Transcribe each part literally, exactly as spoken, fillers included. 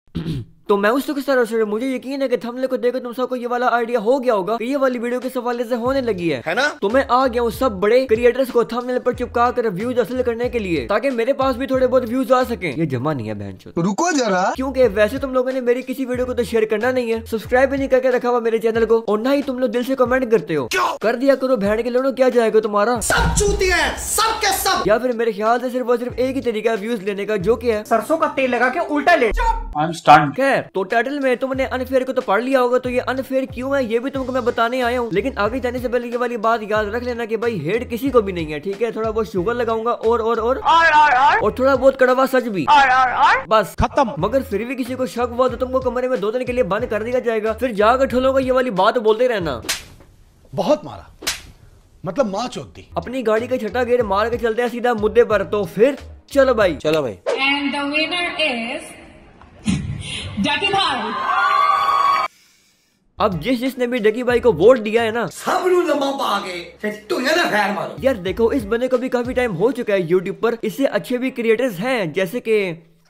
तो मैं उस के सर मुझे यकीन है कि थंबनेल को देखकर तुम सबको ये वाला आइडिया हो गया होगा कि ये वाली वीडियो किस हवाले से होने लगी है है ना। तो मैं आ गया हूँ सब बड़े क्रिएटर्स को थंबनेल पर चिपका कर व्यूज हासिल करने के लिए, ताकि मेरे पास भी थोड़े बहुत व्यूज आ सकें। ये जमा नहीं है बहनचोद, रुको जरा, क्योंकि वैसे तुम लोगों ने मेरी किसी वीडियो को तो शेयर करना नहीं है, सब्सक्राइब भी नहीं करके रखा हुआ मेरे चैनल को, और ना ही तुम लोग दिल से कमेंट करते हो। कर दिया करो बहन के लोगों, क्या जाएगा तुम्हारा, सब चूतिया है सब के सब। या फिर मेरे ख्याल से सिर्फ और सिर्फ एक ही तरीका है व्यूज लेने का, जो कि है सरसों का तेल लगा के उल्टा ले। खैर, तो टाइटल में तुमने अनफेयर को तो पढ़ लिया होगा, तो ये अनफेयर क्यों है ये भी तुमको मैं बताने आया हूँ। लेकिन आगे जाने से पहले ये वाली बात याद रख लेना कि भाई हेड किसी को भी नहीं है, ठीक है। थोड़ा बहुत शुगर लगाऊंगा और और और आर आर आर और थोड़ा बहुत कड़वा सच भी, आर आर आर बस खत्म। मगर फिर भी किसी को शक हुआ तो तुमको कमरे में दो दिन के लिए बंद कर दिया जाएगा, फिर जाकर ठोलोगा ये वाली बात बोलते रहना। बहुत मारा, मतलब माँ चौथी। अपनी गाड़ी का छठा गेयर मार के चलते हैं सीधा मुद्दे पर, तो फिर चलो भाई चलो भाई। And the winner is Ducky Bhai. अब जिस जिसने भी डकी भाई को वोट दिया है ना, सब मारो। यार देखो, इस बंदे को भी काफी टाइम हो चुका है यूट्यूब पर, इससे अच्छे भी क्रिएटर्स हैं जैसे कि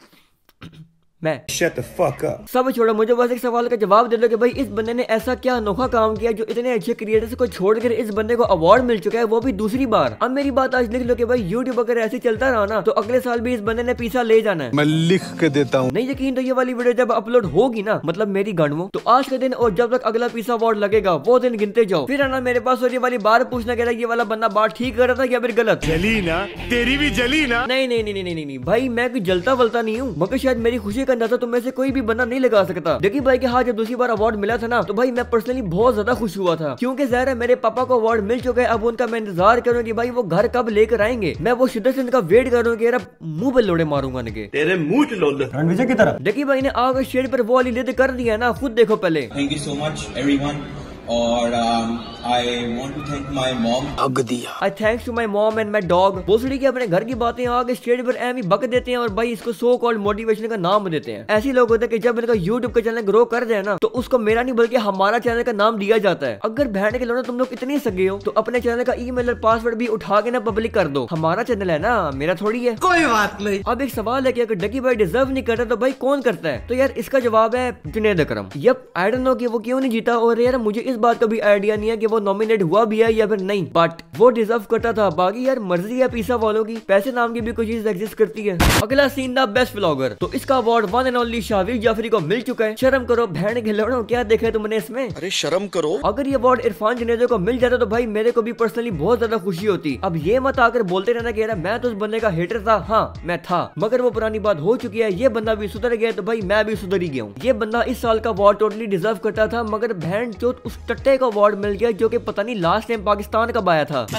मैं। Shut the fuck up. सब छोड़ो, मुझे बस एक सवाल का जवाब दे दो कि भाई इस बंदे ने ऐसा क्या अनोखा काम किया जो इतने अच्छे क्रिएटर्स को छोड़कर इस बंदे को अवार्ड मिल चुका है, वो भी दूसरी बार। अब मेरी बात आज लिख लो कि भाई यूट्यूब अगर ऐसे चलता रहा ना तो अगले साल भी इस बंदे ने पीछा ले जाना है। मैं लिख के देता हूँ, नहीं यकीन तो ये वाली वीडियो जब अपलोड होगी ना, मतलब मेरी गणवों, तो आज के दिन और जब तक अगला पीछा अवार्ड लगेगा वो दिन गिनते जाओ। फिर आना मेरे पास और ये वाली बात पूछना कह रहा ये वाला बंदा बात ठीक कर रहा था या फिर गलत। जली ना तेरी भी जली ना। नहीं नहीं नहीं नहीं नहीं भाई, मैं कोई जलता वलता नहीं हूँ, मगर शायद मेरी खुशी का अंदाजा तुम में से कोई भी बंदा नहीं लगा सकता। देखिए भाई के हाँ, जब दूसरी बार अवार्ड मिला था ना तो भाई मैं पर्सनली बहुत ज्यादा खुश हुआ था, क्योंकि ज़ाहिर है मेरे पापा को अवार्ड मिल चुका है। अब उनका मैं इंतजार करूँ कि भाई वो घर कब लेकर आएंगे, मैं वो शिद्दत से उनका वेट कर रहा हूँ कि यार मुंह पे लोड़े मारूंगा इनके, तेरे मुंह च लोड़े रणविजय की तरफ। देखिए भाई ने आगे शेड पर वो वाली लिद कर दिया ना, खुद देखो पहले। Thank you so much everyone, और I want to thank my mom. अग दिया I thanks to my mom and my dog. भोसड़ी की अपने घर की बातें आगे स्टेज पर एम ही बक देते हैं और भाई इसको सो कॉल्ड मोटिवेशन का नाम देते हैं। ऐसे लोग होते हैं कि जब इनका यूट्यूब का चैनल ग्रो कर जाए ना तो उसको मेरा नहीं बल्कि हमारा चैनल का नाम दिया जाता है। अगर बहन के लोग तुम लोग इतने सगे हो तो अपने चैनल का ईमेल और पासवर्ड भी उठा के ना पब्लिक कर दो, हमारा चैनल है ना, मेरा थोड़ी है। कोई बात नहीं। अब एक सवाल है कि अगर डकी भाई डिजर्व नहीं करता तो भाई कौन करता है, तो यार इसका जवाब है Junaid Akram. Yup, I don't know कि वो क्यों नहीं जीता, और यार मुझे इस बात का भी आइडिया नहीं है कि वो नॉमिनेट हुआ भी है या फिर नहीं, बट वो डिजर्व करता था। बाकी यार मर्जी है पीसा वालों की, पैसे नाम की भी कोई चीज एग्जिस्ट करती है। अगला सीन था बेस्ट व्लॉगर, तो इसका award one and only Shahveer Jafry को मिल चुका है। शर्म करो बहन के लोड़ो, क्या देखा तुमने इसमें, अरे शर्म करो। अगर ये अवार्ड इरफान जुनैद को मिल जाता तो भाई मेरे को भी पर्सनली बहुत ज्यादा खुशी होती। अब ये मत आकर बोलते रहना कि यार मैं तो उस बंदे का हेटर था, हाँ मैं था, मगर वो पुरानी बात हो चुकी है। ये बंदा भी सुधर गया तो भाई मैं भी सुधर ही गया हूँ। ये बंदा इस साल का अवार्ड टोटली डिजर्व करता था, मगर बहन जो उस टट्टे का अवार्ड मिल गया जो कि पता नहीं लास्ट टाइम पाकिस्तान कब आया था।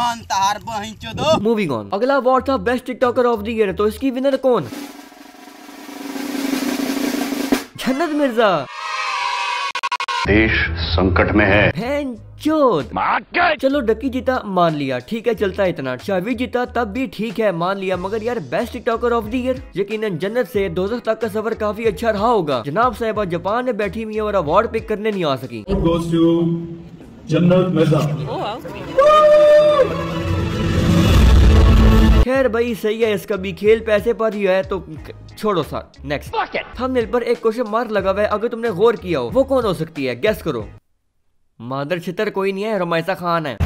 मूविंग ऑन, अगला अवार्ड था best TikToker of the year, तो इसकी विनर कौन, जन्नत मिर्जा। देश संकट में है, बहन चोद। चलो डकी जीता मान लिया, ठीक है चलता है इतना। शाहवीर जीता तब भी ठीक है मान लिया, मगर यार best TikToker of the year यकीनन जन्नत से दोज़ख तक का सफर काफी अच्छा रहा होगा। जनाब साहिबा जापान में बैठी हुई है और अवार्ड पिक करने नहीं आ सकी। जन्नत मिर्जा। खैर भाई सही है, इसका भी खेल पैसे पर ही है, तो छोड़ो सर। नेक्स्ट थंबनेल पर एक क्वेश्चन मार्क लगा हुआ है, अगर तुमने गौर किया हो वो कौन हो सकती है, गेस करो। मादर छितर कोई नहीं है, रमाइसा खान है।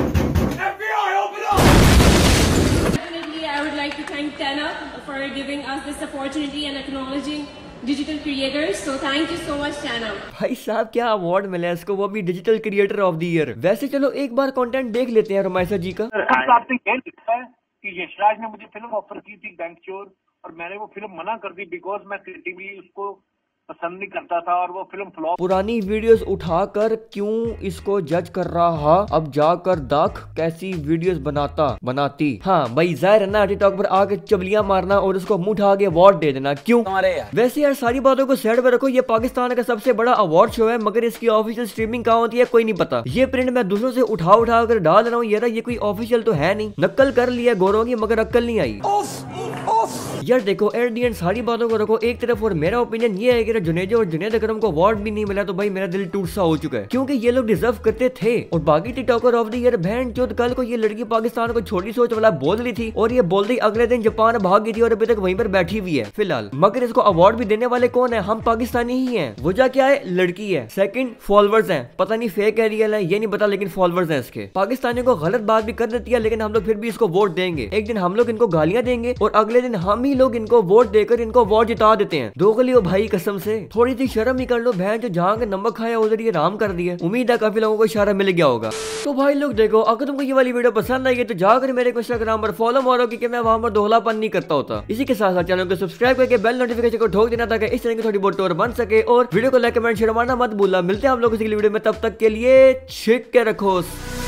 Digital creators, so thank you so much Chana। भाई साहब क्या अवार्ड मिला है इसको, वो भी digital creator of the year. वैसे चलो एक बार कंटेंट देख लेते हैं रमाइसा जी का। आपने ये लिखा है कि यशराज ने मुझे फिल्म ऑफर की थी बैंक चोर, और मैंने वो फिल्म मना कर दी बिकॉज मैं क्रिएटिवली उसको पसंद नहीं करता था और वो फिल्म फ्लॉप। पुरानी वीडियोस उठाकर क्यों इसको जज कर रहा, अब जाकर देख कैसी वीडियोस बनाता बनाती। हाँ भाई जाहिर है ना, टिकटॉक पर आके चबलियां मारना और उसको मुंह उठा के अवार्ड दे देना, क्यों। यार वैसे यार सारी बातों को साइड पर रखो, ये पाकिस्तान का सबसे बड़ा अवार्ड शो है, मगर इसकी ऑफिशियल स्ट्रीमिंग कहाँ होती है कोई नहीं पता। ये प्रिंट मैं दूसरों से उठा उठा कर डाल रहा हूँ, ये कोई ऑफिशियल तो है नहीं, नक्कल कर लिया गोरों की मगर अक्ल नहीं आई। यार देखो एट दी एंड सारी बातों को रखो एक तरफ, और मेरा ओपिनियन ये है कि मेरा जुनेद और जुनेद अकरम को अवार्ड भी नहीं मिला तो भाई मेरा दिल टूट सा हो चुका है, क्योंकि ये लोग डिजर्व करते थे। और बाकी टिकटॉकर ऑफ द ईयर बहन चौथ कल को ये लड़की पाकिस्तान को छोटी सोच वाला बोल रही थी और ये बोलते ही अगले दिन जापान भाग गई थी और अभी तक वहीं पर बैठी हुई है फिलहाल। मगर इसको अवार्ड भी देने वाले कौन है? हम पाकिस्तानी ही हैं। वजह क्या है? लड़की है। सेकंड फॉलोअर्स हैं, पता नहीं फेक है रियल है ये नहीं पता, लेकिन फॉलोअर्स हैं इसके। पाकिस्तानियों को गलत बात भी कर देती है लेकिन हम लोग फिर भी इसको वोट देंगे। एक दिन हम लोग इनको गालियां देंगे और अगले दिन हम ही लोग इनको वोट देकर इनको वोट जिता देते हैं। दोगली हो भाई कसम से, थोड़ी सी शर्म ही कर लो बहन जो जहाँ के नमक खाया उधर ये राम कर दिया। उम्मीद है काफी लोगों को इशारा मिल गया होगा। तो भाई लोग देखो, अगर तुमको ये वाली वीडियो पसंद आई है तो जाकर मेरे को इंस्टाग्राम पर फॉलो मारो क्योंकि मैं वहां पर दोहलापन नहीं करता होता। इसी के साथ साथ चैनल को सब्सक्राइब करके बेल नोटिफिकेशन को ठोक देना ताकि इस तरह की थोड़ी बहुत टोर बन सके। और वीडियो को लाइक कमेंट शेयर मारना मत भूलना। मिलते हैं आप लोग किसी वीडियो में, तब तक के लिए छिक के रखो।